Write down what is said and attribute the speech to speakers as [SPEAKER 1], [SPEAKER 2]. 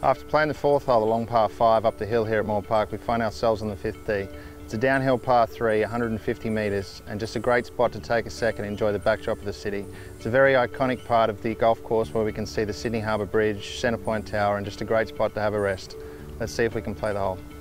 [SPEAKER 1] After playing the fourth hole, the long par 5 up the hill here at Moore Park, we find ourselves on the 5th tee. It's a downhill par 3, 150 metres, and just a great spot to take a second and enjoy the backdrop of the city. It's a very iconic part of the golf course where we can see the Sydney Harbour Bridge, Centrepoint Tower, and just a great spot to have a rest. Let's see if we can play the hole.